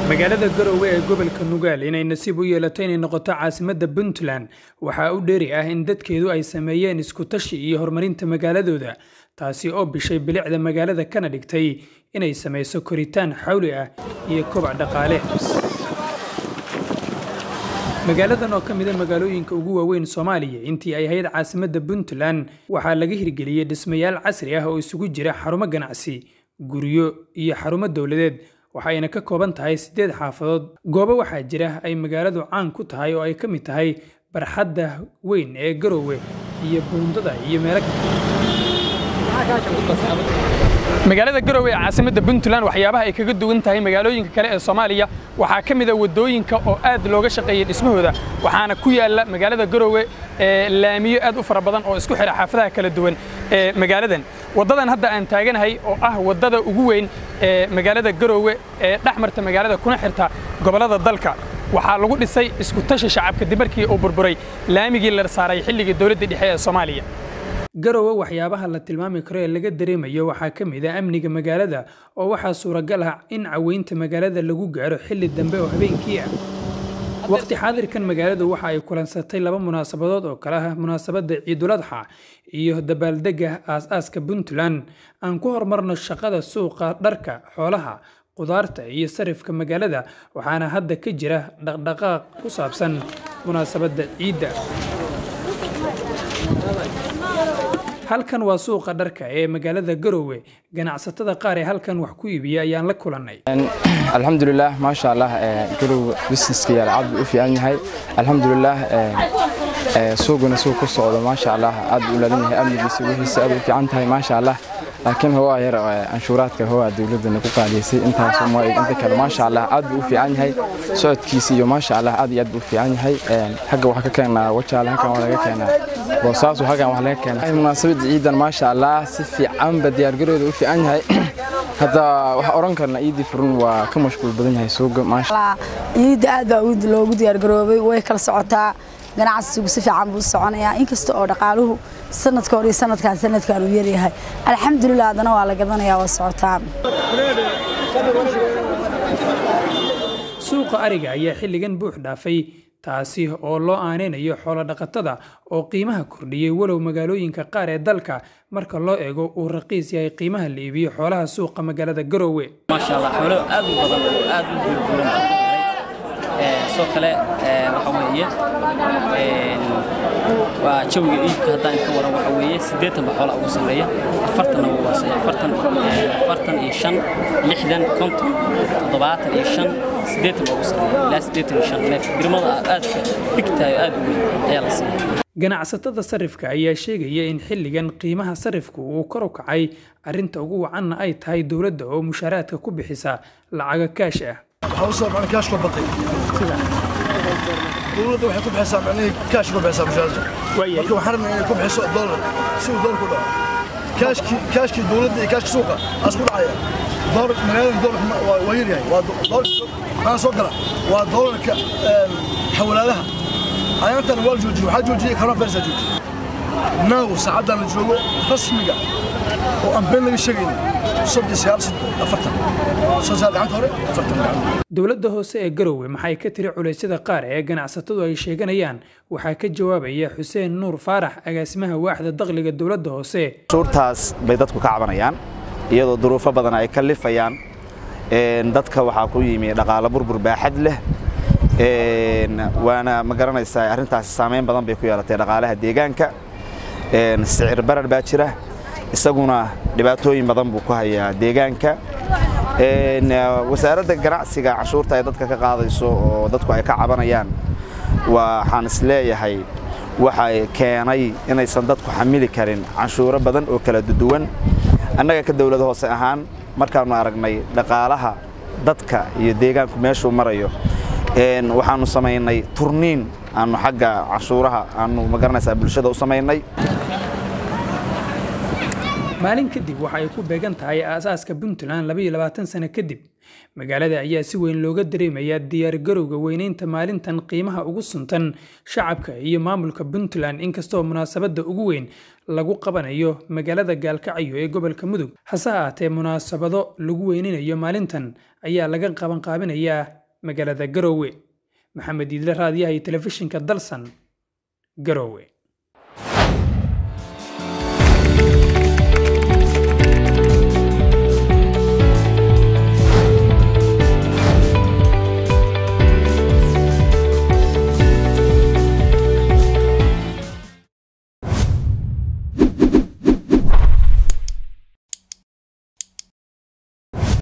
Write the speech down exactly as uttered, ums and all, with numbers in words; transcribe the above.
magaalada Garowe ee gobolka Nugaal inay nasiib u yeelato inay noqoto caasimadda Puntland waxa uu dheeri ah in dadkeedu ay sameeyeen isku tashi iyo horumarinta magaaladooda taasi oo bishay bilicda magaalada kana dhigtay inay sameyso koritaan xawli ah iyo kobac dhaqaale magaaladan oo kamid ah magaalooyinka ugu waaweyn Soomaaliya intii ay ahayd caasimadda Puntland waxa laga hirgeliyay dhismayaal casri ah oo isugu jira xarumo ganacsi guryo iyo xarumo dawladeed waxayna ka kooban tahay sideed xaafadood goobo waxa jira ay magaaladu caan ku tahay oo ay ka mid tahay barxadda weyn ee Garowe iyo buundada iyo meelo magaalada Garowe ee caasimadda Puntland waxyaabaha ay kaga duwan tahay magaalooyinka kale ee Soomaaliya waxa ka mid ah wadooyinka oo aad looga shaqeeyay dhismahooda waxaana ku yaala magaalada Garowe ee laamiyo aad u fara badan oo isku xira xaafadaha kala duwan ee magaaladan wadadan hadda aan taaganahay oo ah wadada ugu weyn ee magaalada Garowe ee dhaxmarta magaalada kuna xirta gobolada dalka waxa lagu dhisay isku tashi shacabka dimarkii oo burburay laamigii la saaray xilligii dawladda dhexe ee Soomaaliya Garowe waxyaabaha la tilmaami karo ee laga dareemayo waxa ka mid ah amniga magaalada oo waxa suuragal ah in caweynta magaalada lagu gaaro xilli dambe oo habeenkii ah waqti xaadirkan magaaladu waxa ay kulansatay laba munaasabadood oo kala ah munaasabadda Ciidul Adha iyo dabaaldega aas-aaska Puntland aan ku hormarno shaqada suuqa dharka xoolaha qudaarta iyo sarifka magaalada waxaana hadda ka jira dhaqdhaqaaq ku saabsan munaasabadda ciidda halkan waa suuqa dharka ee magaalada Garowe ganacsatada qaar ee halkan wax ku iibiya ayaan la kulanay alxamdulillah ma sha Allah Garowe businesska aad u fiican yahay alxamdulillah suuquna suuq ku socdo ma sha Allah aad u leeyahay amnigiisa wixiisa aad u fiican tahay ma sha Allah laakiin huwa yar anshuuraadka huwa dawladda ku qaadisay intaas oo inta kale ma sha Allah aad u fiican yahay socodkiisa iyo ma sha Allah aad iyo aad u fiican yahay xagga waxa ka keenaa wajaalaha kan wada ka keenaa boosaas waxa kan wax laga keenaa munaasabad ciidan ma sha Allah si fiican ba diyaar garooda u fiican yahay hada waxa oran karna ciidi furun waa ka mashquul badan yahay suuqa ma sha Allah ciida aad baa loogu diyaar garoobay way kala socotaa ganacsigu si fiican buu soconayaa inkasta oo dhaqaaluhu sanadka hore sanadkan sanadkan uu yar yahay alxamdulillah adana waa la gadanayaa waa socotaa suuqa ariga ayaa xilligan buux dhaafay taasi oo loo aaneynayo xoolo dhaqatada oo qiimaha kordhiyay walow magaalooyinka qaar ee dalka marka loo eego uu raqiis yahay qiimaha la iibiyo xoolaha suuqa magaalada Garowe ma sha Allah xoolo aad u badan oo aad u buuran ee soo kale waxa weeye ee waa jawiga iibka hadda inta waran waxa weeye siddeetan xoolo ugu sareeya afartan oo waasay afartan afartan iyo shan lixdan konton toddobaatan iyo shan siddeetan ugu sareeya ilaa siddeetan iyo shan neef birmada aad bigtaay aad u weyn ayaa la siiyay ganacsatada sarifka ayaa sheegaya in xilligan qiimaha sarifku uu kor u kacay arinta ugu wacan ay tahay dawladda oo mushaaraadka ku bixisa lacag kaash ah hawsar aan kaash ku batay dawladda waxay ku bixisaa macnaheedu kaash ku bixisaa mushaaraadka marka waxaan rabnaa inay ku bixiso dollar si uu dollar ku dhaco kaashki kaashki dawladda iyo kaashki suuqa asku dhacaya dollar magaalada dollar waa yar yahay waa dollar aan soo gala waa dollarka xawlaadaha ayaantan wal jooji waxa joojiyay kana farsa jooji naaw saacadan la joogo rasmiga oo aan been laga sheegay saddex siyaasad afartan soo saaraan hore afartan dawladda hoose ee Garowe maxay ka tiri culaysyada qaar ee ganacsatadu ay sheeganayaan waxa ka jawaabaya Xuseen Nuur Faarax agaasimaha waaxda dakhliga dawladda hoose suurtaas bay dadku ka cabanayaan iyadoo duruufo badan ay ka lifayaan een dadka waxa ku yimid dhaqaale burbur baaxad leh een waana ma garanaysaa arintaas saameyn badan bay ku yeelatay dhaqaalaha deegaanka een sicir barar baa jira isaguna dhibaatooyin badan buu ku hayaa deegaanka een wasaaradda ganacsiga cashuurta ay dadka ka qaadayso oo dadku ay ka cabanayaan waxaan isleeyahay waxa keenay inaysan dadku xamili karin cashuuro badan oo kala duwan annaga ka dawladda hoose ahaan markaanu aragnay dhaqaalaha dadka iyo deegaanku meeshuu marayo een waxaanu sameynay turniin aanu xagga cashuuraha aanu ma garanaysaa bulshada u sameynay maalin kadib waxa ay ku beegan tahay aasaaska Puntland laba iyo labaatan sano kadib magaalada ayaa si weyn looga dareemayaa diyaar garowga weynaynta maalintan qiimaha ugu suntan shacabka iyo maamulka Puntland inkastoo munaasabada ugu weyn lagu qabanayo magaalada Gaalkacyo ee gobolka Mudug hase ahaatee munaasabado lagu weyninayo maalintan ayaa laga qaban qaabinayaa magaalada Garowe. Maxamed Idle raadiyaha telefishinka Dalsan Garowe.